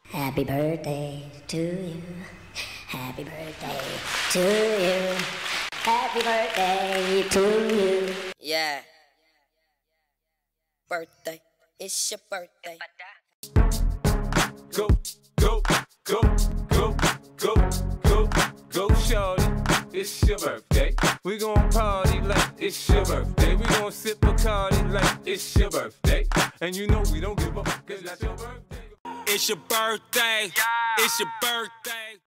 Happy birthday to you. Happy birthday to you. Happy birthday to you. Yeah. Birthday. It's your birthday. Go, go, go, go, go, go, go, shorty. It's your birthday. We gon' party like it's your birthday. We gon' sip Bacardi like it's your birthday. And you know we don't give up, cause that's your birthday. It's your birthday. It's your birthday.